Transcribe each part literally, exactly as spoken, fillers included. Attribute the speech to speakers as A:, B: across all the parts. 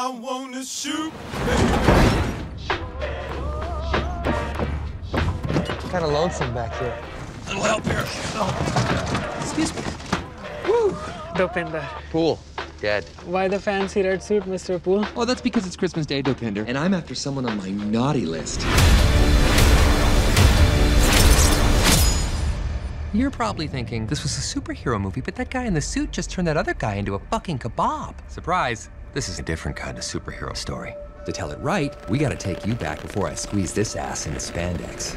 A: I wanna shoot,
B: Kind of lonesome back here.
A: A little help here.
B: Oh. Excuse me. Woo! Dopinder.
C: Pool. Dead.
B: Why the fancy red suit, Mister Poole?
C: Oh, that's because it's Christmas Day, Dopinder. And I'm after someone on my naughty list. You're probably thinking, this was a superhero movie, but that guy in the suit just turned that other guy into a fucking kebab. Surprise. This is a different kind of superhero story. To tell it right, we gotta take you back before I squeeze this ass into spandex.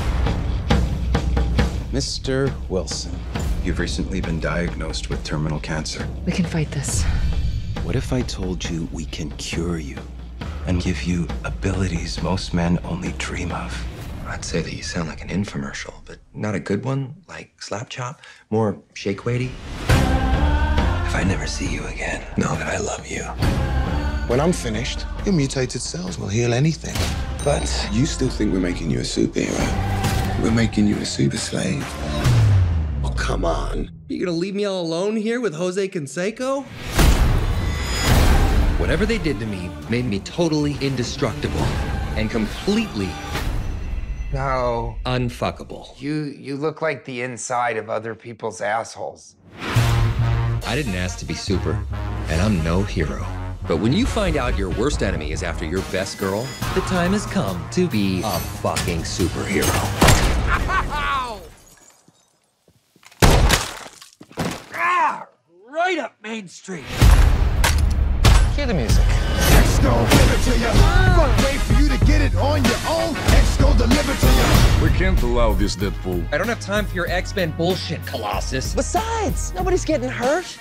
D: Mister Wilson, you've recently been diagnosed with terminal cancer.
E: We can fight this.
D: What if I told you we can cure you and give you abilities most men only dream of?
C: I'd say that you sound like an infomercial, but not a good one, like Slap Chop, more shake weighty. If I never see you again, know that I love you.
F: When I'm finished, your mutated cells will heal anything. But you still think we're making you a superhero. We're making you a super slave. Oh, come on.
G: You gonna leave me all alone here with Jose Canseco?
C: Whatever they did to me made me totally indestructible and completely
H: No.
C: unfuckable.
H: You you look like the inside of other people's assholes.
C: I didn't ask to be super, and I'm no hero. But when you find out your worst enemy is after your best girl, the time has come to be a fucking superhero.
G: Ah, right up Main Street.
B: Cue the music.
A: X gon' give it to you. Fuck, wait for you to get it on your own. X gon' deliver to you.
I: We can't allow this, Deadpool.
C: I don't have time for your X-Men bullshit, Colossus.
B: Besides, nobody's getting hurt.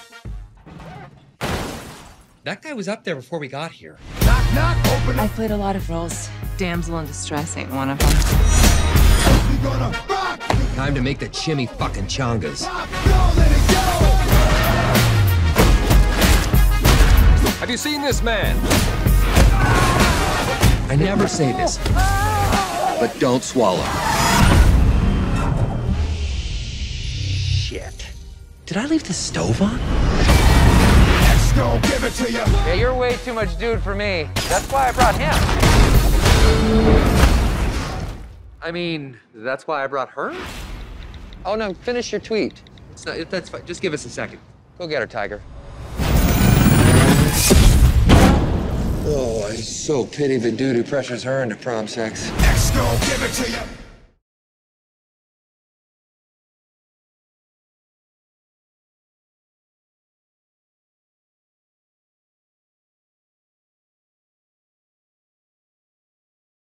C: That guy was up there before we got here.
A: Knock, knock, open up.
E: I've played a lot of roles. Damsel in distress ain't one of them.
A: You gonna rock.
C: Time to make the chimmy fucking chongas.
A: Rock, go, let it go.
I: Have you seen this man?
C: I never say this, but don't swallow. Shit. Did I leave the stove on?
A: X gon' give it to you.
H: Yeah, you're way too much dude for me. That's why I brought him.
C: I mean, that's why I brought her? Oh, no, finish your tweet. It's not, that's fine. Just give us a second. Go get her, Tiger.
F: Oh, I so pity the dude who pressures her into prom sex.
A: X gon' give it to you.